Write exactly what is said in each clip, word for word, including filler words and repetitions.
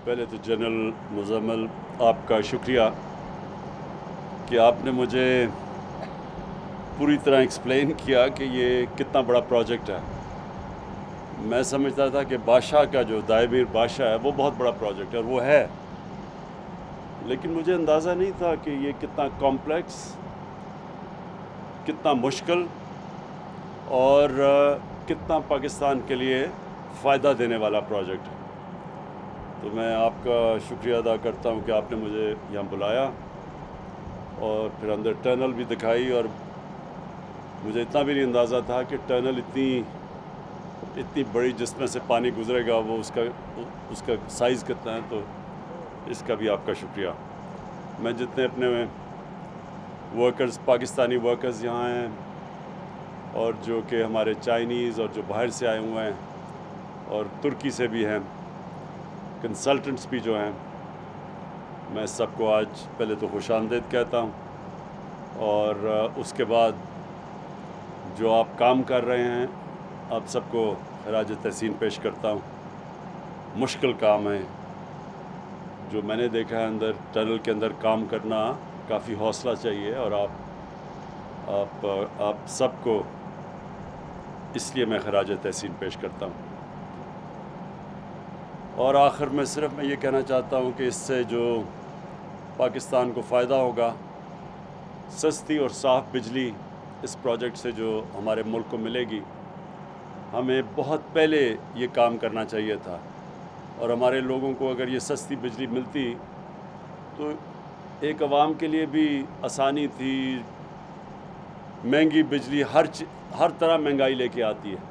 पहले तो जनरल मुज़म्मिल आपका शुक्रिया कि आपने मुझे पूरी तरह एक्सप्लेन किया कि ये कितना बड़ा प्रोजेक्ट है। मैं समझता था कि बादशाह का जो दायमीर बादशाह है वो बहुत बड़ा प्रोजेक्ट है, और वो है, लेकिन मुझे अंदाज़ा नहीं था कि ये कितना कॉम्प्लेक्स, कितना मुश्किल और कितना पाकिस्तान के लिए फ़ायदा देने वाला प्रोजेक्ट है। तो मैं आपका शुक्रिया अदा करता हूँ कि आपने मुझे यहाँ बुलाया और फिर अंदर टनल भी दिखाई, और मुझे इतना भी नहीं अंदाज़ा था कि टनल इतनी इतनी बड़ी जिसमें से पानी गुजरेगा वो उसका उसका साइज़ कितना है। तो इसका भी आपका शुक्रिया। मैं जितने अपने वर्कर्स, पाकिस्तानी वर्कर्स यहाँ हैं, और जो कि हमारे चाइनीज़ और जो बाहर से आए हुए हैं और तुर्की से भी हैं, कंसल्टेंट्स भी जो हैं, मैं सबको आज पहले तो खुशामदीद कहता हूँ, और उसके बाद जो आप काम कर रहे हैं आप सबको खराज तहसीन पेश करता हूँ। मुश्किल काम है जो मैंने देखा है, अंदर टनल के अंदर काम करना काफ़ी हौसला चाहिए, और आप आप आप सबको इसलिए मैं खराज तहसीन पेश करता हूँ। और आखिर में सिर्फ मैं ये कहना चाहता हूँ कि इससे जो पाकिस्तान को फ़ायदा होगा, सस्ती और साफ़ बिजली इस प्रोजेक्ट से जो हमारे मुल्क को मिलेगी, हमें बहुत पहले ये काम करना चाहिए था। और हमारे लोगों को अगर ये सस्ती बिजली मिलती तो एक अवाम के लिए भी आसानी थी। महंगी बिजली हर हर तरह महंगाई लेके आती है,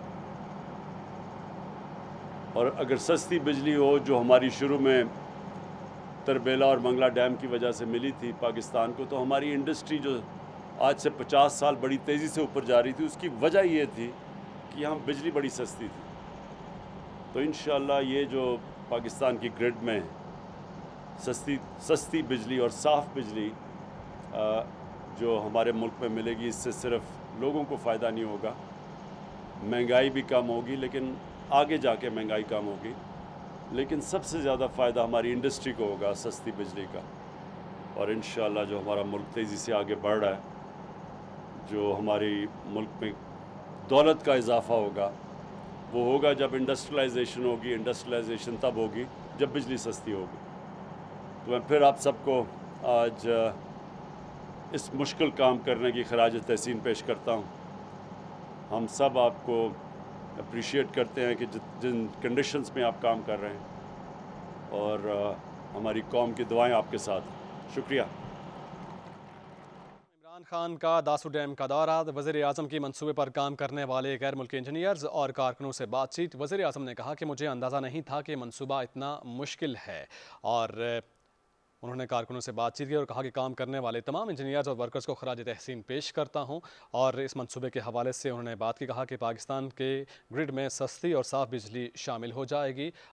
और अगर सस्ती बिजली हो जो हमारी शुरू में तरबेला और मंगला डैम की वजह से मिली थी पाकिस्तान को, तो हमारी इंडस्ट्री जो आज से पचास साल बड़ी तेज़ी से ऊपर जा रही थी, उसकी वजह ये थी कि यहाँ बिजली बड़ी सस्ती थी। तो इंशाअल्लाह ये जो पाकिस्तान की ग्रिड में सस्ती सस्ती बिजली और साफ़ बिजली जो हमारे मुल्क में मिलेगी, इससे सिर्फ लोगों को फ़ायदा नहीं होगा, महंगाई भी कम होगी, लेकिन आगे जाके महंगाई कम होगी, लेकिन सबसे ज़्यादा फ़ायदा हमारी इंडस्ट्री को होगा सस्ती बिजली का। और इंशाअल्लाह जो हमारा मुल्क तेज़ी से आगे बढ़ रहा है, जो हमारी मुल्क में दौलत का इजाफ़ा होगा, वो होगा जब इंडस्ट्रियलाइजेशन होगी। इंडस्ट्रियलाइजेशन तब होगी जब बिजली सस्ती होगी। तो मैं फिर आप सबको आज इस मुश्किल काम करने की खराज तहसीन पेश करता हूँ। हम सब आपको अप्रिशिएट करते हैं कि जिन कंडीशंस में आप काम कर रहे हैं, और हमारी कौम की दुआएं आपके साथ। शुक्रिया। इमरान खान का दासू डैम का दौरा, वज़ीर आज़म की मंसूबे पर काम करने वाले गैर मुल्की इंजीनियर्स और कारकुनों से बातचीत। वज़ीर आज़म ने कहा कि मुझे अंदाज़ा नहीं था कि मंसूबा इतना मुश्किल है, और उन्होंने कारकुनों से बातचीत की और कहा कि काम करने वाले तमाम इंजीनियर्स और वर्कर्स को खराज तहसीन पेश करता हूं। और इस मंसूबे के हवाले से उन्होंने बात की, कहा कि पाकिस्तान के ग्रिड में सस्ती और साफ़ बिजली शामिल हो जाएगी।